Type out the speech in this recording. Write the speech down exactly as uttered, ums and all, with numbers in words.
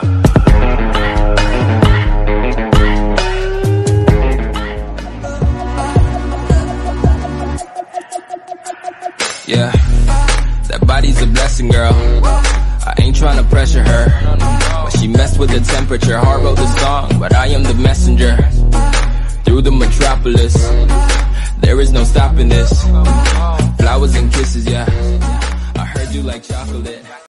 Yeah, that body's a blessing, girl. I ain't tryna pressure her, but she messed with the temperature. Heart wrote the song, but I am the messenger. Through the metropolis, there is no stopping this. Flowers and kisses, yeah. I heard you like chocolate.